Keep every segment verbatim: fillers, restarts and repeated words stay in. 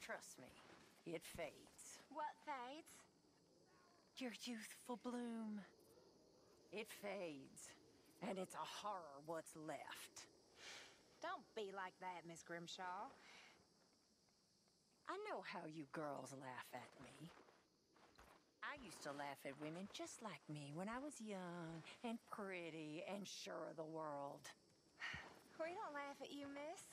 Trust me, it fades. What fades? Your youthful bloom. It fades, and it's a horror what's left. Don't be like that, Miss Grimshaw. I know how you girls laugh at me. I used to laugh at women just like me when I was young and pretty and sure of the world. We don't laugh at you, miss.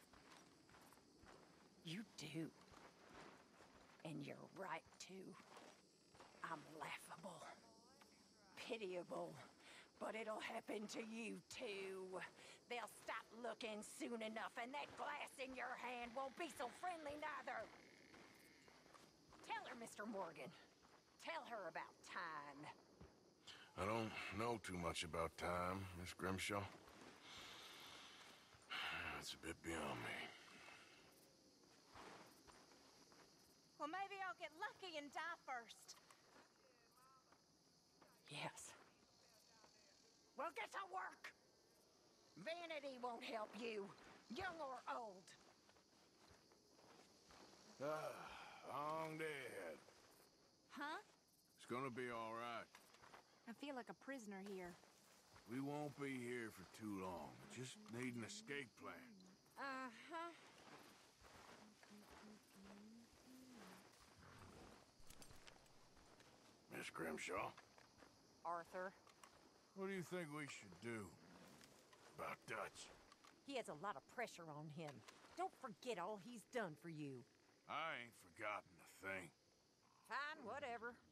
You do. And you're right, too. I'm laughable. Pitiable. But it'll happen to you, too. They'll stop looking soon enough, and that glass in your hand won't be so friendly neither. Tell her, Mister Morgan. Tell her about time. I don't know too much about time, Miss Grimshaw. It's a bit beyond me. Well, maybe I'll get lucky and die first. Yes. Well, get to work! Vanity won't help you, young or old. Ah, long day ahead. Huh? It's gonna be all right. I feel like a prisoner here. We won't be here for too long. Just need an escape plan. Uh-huh. Miss Grimshaw, Arthur, what do you think we should do about Dutch? he has a lot of pressure on him. Don't forget all he's done for you. I ain't forgotten a thing. Fine, whatever.